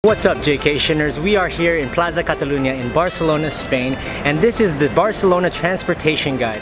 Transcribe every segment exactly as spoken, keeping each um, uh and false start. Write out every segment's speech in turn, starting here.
What's up, Jaycationers? We are here in Plaza Catalunya in Barcelona, Spain, and this is the Barcelona Transportation Guide.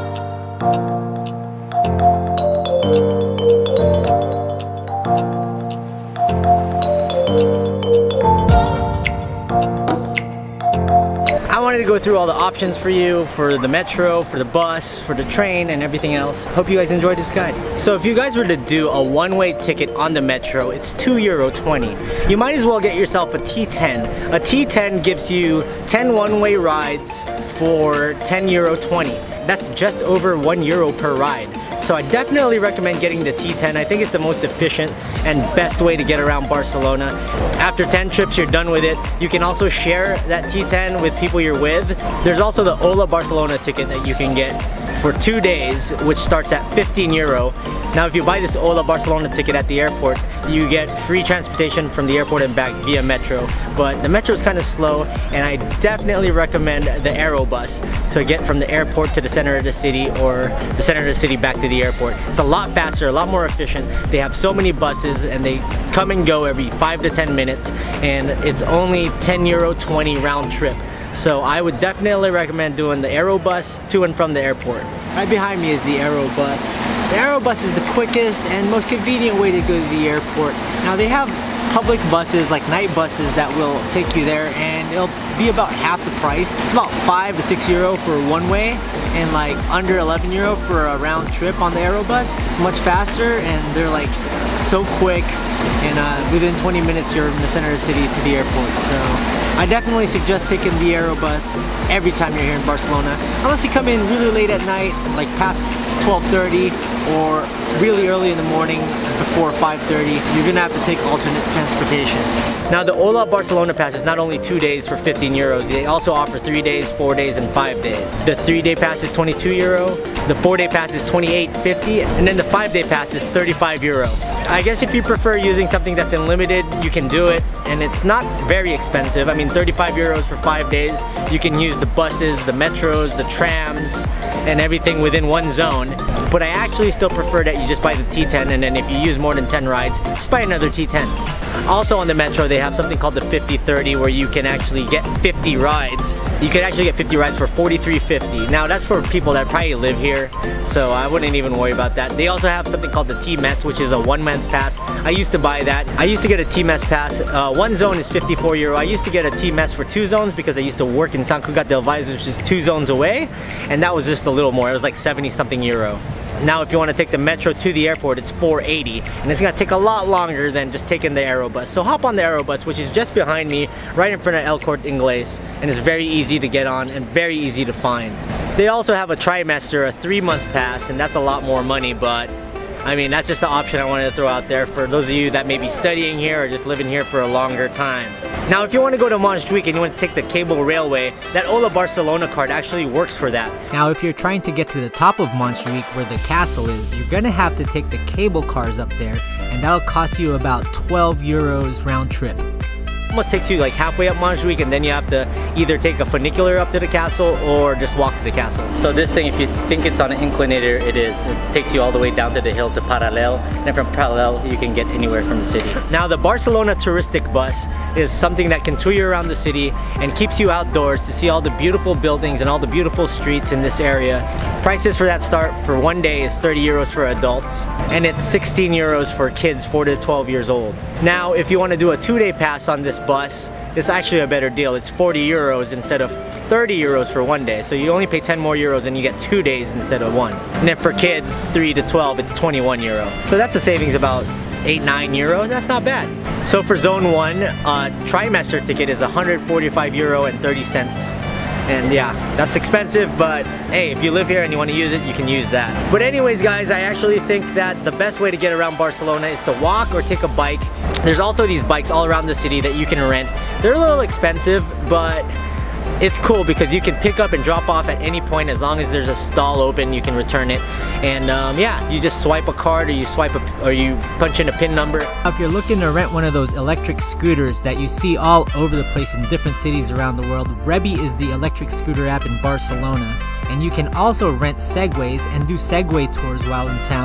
I wanted to go through all the options for you, for the metro, for the bus, for the train, and everything else. Hope you guys enjoyed this guide. So if you guys were to do a one-way ticket on the metro, it's two euro twenty. You might as well get yourself a T ten. A T ten gives you ten one-way rides for ten euro twenty. That's just over one euro per ride. So I definitely recommend getting the T ten. I think it's the most efficient and best way to get around Barcelona. After ten trips, you're done with it. You can also share that T ten with people you're with. There's also the Ola Barcelona ticket that you can get for two days, which starts at fifteen euro. Now, if you buy this Ola Barcelona ticket at the airport, you get free transportation from the airport and back via metro. But the metro is kind of slow, and I definitely recommend the Aerobus to get from the airport to the center of the city, or the center of the city back to the airport. It's a lot faster, a lot more efficient. They have so many buses, and they come and go every five to ten minutes, and it's only ten euro twenty round trip. So I would definitely recommend doing the Aerobus to and from the airport. Right behind me is the Aerobus. The Aerobus is the quickest and most convenient way to go to the airport. Now, they have public buses, like night buses, that will take you there, and it'll be about half the price. It's about five to six euro for one way, and like under eleven euro for a round trip on the Aerobus. It's much faster, and they're like so quick, and uh, within twenty minutes you're in the center of the city to the airport. So I definitely suggest taking the Aerobus every time you're here in Barcelona, unless you come in really late at night, like past twelve thirty, or really early in the morning before five thirty. You're gonna have to take alternate transportation. Now, the Ola Barcelona pass is not only two days for fifteen euros, they also offer three days, four days, and five days. The three day pass is twenty-two euro, the four day pass is twenty-eight fifty, and then the five day pass is thirty-five euro. I guess if you prefer using something that's unlimited, you can do it, and it's not very expensive. I mean, thirty-five euros for five days. You can use the buses, the metros, the trams, and everything within one zone. But I actually still prefer that you just buy the T ten, and then if you use more than ten rides, just buy another T ten. Also on the metro, they have something called the fifty thirty, where you can actually get fifty rides. You can actually get fifty rides for forty-three fifty. Now, that's for people that probably live here, so I wouldn't even worry about that. They also have something called the T-Mes, which is a one-month pass. I used to buy that. I used to get a T-Mes pass. Uh, one zone is fifty-four euro. I used to get a T-Mes for two zones because I used to work in Sant Cugat del Vallès, which is two zones away, and that was just a little more. It was like seventy something euro. Now, if you want to take the metro to the airport, it's four eighty, and it's gonna take a lot longer than just taking the Aerobus. So hop on the Aerobus, which is just behind me, right in front of El Corte Inglés, and it's very easy to get on and very easy to find. They also have a trimester, a three-month pass, and that's a lot more money, but I mean, that's just the option I wanted to throw out there for those of you that may be studying here or just living here for a longer time. Now, if you want to go to Montjuïc and you want to take the cable railway, that Ola Barcelona card actually works for that. Now, if you're trying to get to the top of Montjuïc, where the castle is, you're gonna have to take the cable cars up there, and that'll cost you about twelve euros round trip. Almost takes you like halfway up Montjuïc, and then you have to either take a funicular up to the castle or just walk to the castle. So this thing, if you think it's on an inclinator, it is. It takes you all the way down to the hill to Paral·lel, and from Paral·lel you can get anywhere from the city. Now, the Barcelona touristic bus is something that can tour you around the city and keeps you outdoors to see all the beautiful buildings and all the beautiful streets in this area. Prices for that start for one day is thirty euros for adults, and it's sixteen euros for kids four to twelve years old. Now, if you want to do a two-day pass on this bus, it's actually a better deal. It's forty euros instead of thirty euros for one day. So you only pay ten more euros and you get two days instead of one. And then for kids three to twelve, it's twenty-one euro. So that's a savings about eight, nine euros. That's not bad. So for zone one, uh, trimester ticket is one hundred forty-five euro and thirty cents. And yeah, that's expensive, but hey, if you live here and you want to use it, you can use that. But anyways, guys, I actually think that the best way to get around Barcelona is to walk or take a bike. There's also these bikes all around the city that you can rent. They're a little expensive, but it's cool because you can pick up and drop off at any point. As long as there's a stall open, you can return it. And um, yeah, you just swipe a card, or you swipe a, or you punch in a pin number. If you're looking to rent one of those electric scooters that you see all over the place in different cities around the world, Rebi is the electric scooter app in Barcelona. And you can also rent Segways and do Segway tours while in town.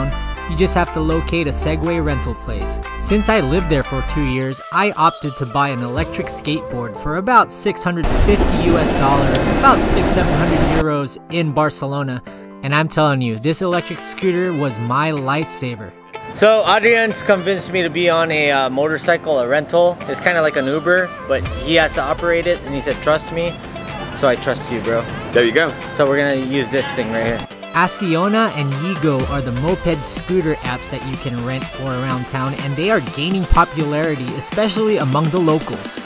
You just have to locate a Segway rental place. Since I lived there for two years, I opted to buy an electric skateboard for about six hundred fifty U S dollars, about six seven hundred euros in Barcelona. And I'm telling you, this electric scooter was my lifesaver. So Adrian's convinced me to be on a uh, motorcycle, a rental. It's kind of like an Uber, but he has to operate it, and he said, trust me. So I trust you, bro. There you go. So we're gonna use this thing right here. Acciona and Yigo are the moped scooter apps that you can rent for around town, and they are gaining popularity, especially among the locals.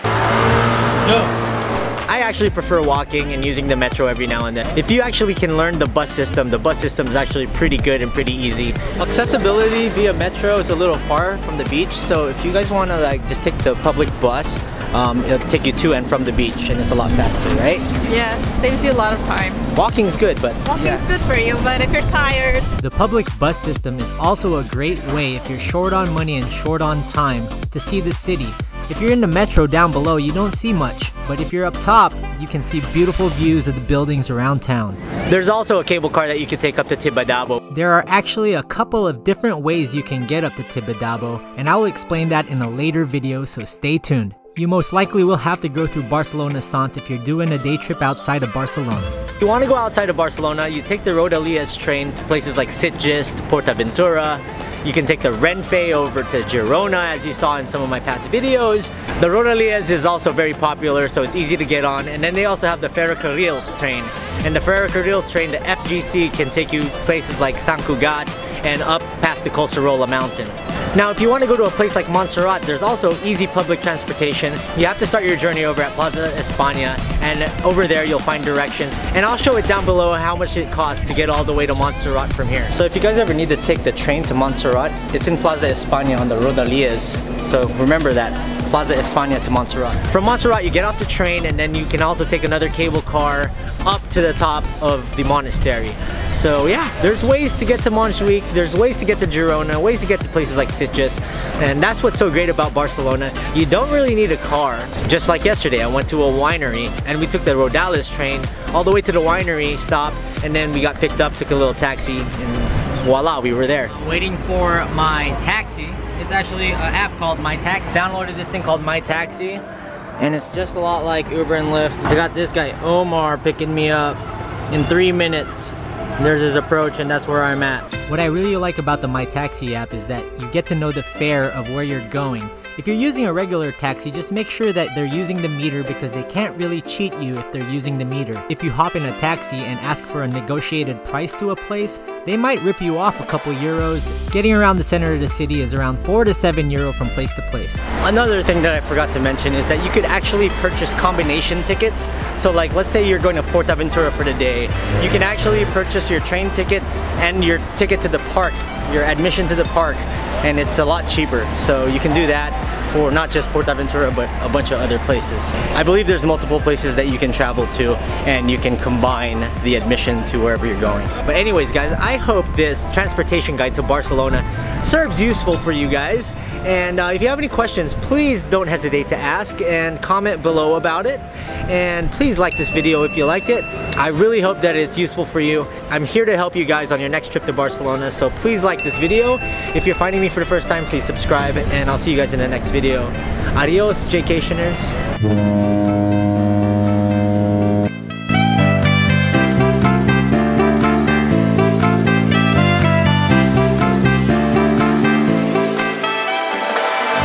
Let's go. I actually prefer walking and using the metro every now and then. If you actually can learn the bus system, the bus system is actually pretty good and pretty easy. Accessibility via metro is a little far from the beach, so if you guys want to like just take the public bus, um, it'll take you to and from the beach, and it's a lot faster, right? Yes, saves you a lot of time. Walking's good, but Walking's yes. good for you, but if you're tired... The public bus system is also a great way if you're short on money and short on time to see the city. If you're in the metro down below, you don't see much, but if you're up top, you can see beautiful views of the buildings around town. There's also a cable car that you can take up to Tibidabo. There are actually a couple of different ways you can get up to Tibidabo, and I will explain that in a later video, so stay tuned. You most likely will have to go through Barcelona Sants if you're doing a day trip outside of Barcelona. If you want to go outside of Barcelona, you take the Rodalies train to places like Sitges, to PortAventura. You can take the Renfe over to Girona, as you saw in some of my past videos. The Rodalies is also very popular, so it's easy to get on. And then they also have the Ferrocarrils train. And the Ferrocarrils train, the F G C, can take you places like Sant Cugat and up past the Collserola mountain. Now, if you want to go to a place like Montserrat, there's also easy public transportation. You have to start your journey over at Plaza España, and over there you'll find directions. And I'll show it down below how much it costs to get all the way to Montserrat from here. So if you guys ever need to take the train to Montserrat, it's in Plaza España on the Rodalies. So remember that, Plaza España to Montserrat. From Montserrat, you get off the train, and then you can also take another cable car up to the top of the monastery. So yeah, there's ways to get to Montjuic, there's ways to get to Girona, ways to get to places like Sitges, and that's what's so great about Barcelona. You don't really need a car. Just like yesterday, I went to a winery and we took the Rodalies train all the way to the winery stop, and then we got picked up, took a little taxi, and voila, we were there. Waiting for my taxi. It's actually an app called My Taxi. Downloaded this thing called My Taxi, and it's just a lot like Uber and Lyft. I got this guy Omar picking me up in three minutes. There's his approach, and that's where I'm at. What I really like about the My Taxi app is that you get to know the fare of where you're going. If you're using a regular taxi, just make sure that they're using the meter, because they can't really cheat you if they're using the meter. If you hop in a taxi and ask for a negotiated price to a place, they might rip you off a couple euros. Getting around the center of the city is around four to seven euro from place to place. Another thing that I forgot to mention is that you could actually purchase combination tickets. So like, let's say you're going to PortAventura for the day. You can actually purchase your train ticket and your ticket to the park, your admission to the park, and it's a lot cheaper. So you can do that for not just PortAventura, but a bunch of other places. I believe there's multiple places that you can travel to, and you can combine the admission to wherever you're going. But anyways, guys, I hope this transportation guide to Barcelona serves useful for you guys. And uh, if you have any questions, please don't hesitate to ask and comment below about it. And please like this video if you liked it. I really hope that it's useful for you. I'm here to help you guys on your next trip to Barcelona, so please like this video. If you're finding me for the first time, please subscribe, and I'll see you guys in the next video. Adios, Jaycationers.